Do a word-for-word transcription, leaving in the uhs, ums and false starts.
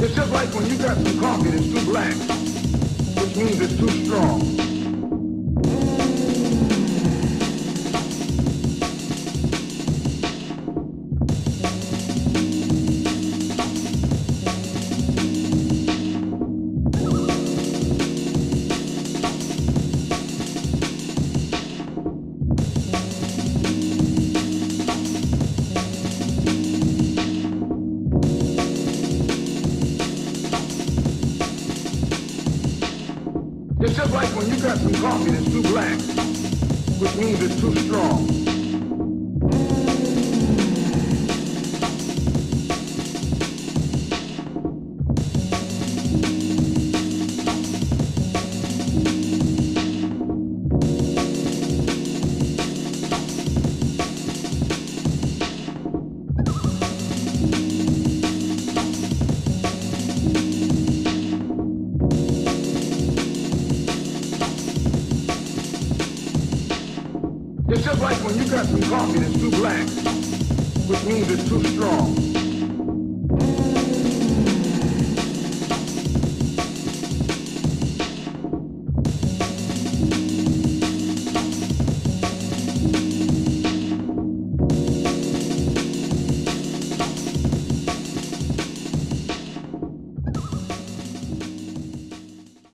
It's just like when you got some coffee that's too black, which means it's too strong. It's just like when you got some coffee that's too black, which means it's too strong. It's just like when you got some coffee that's too black, which means it's too strong.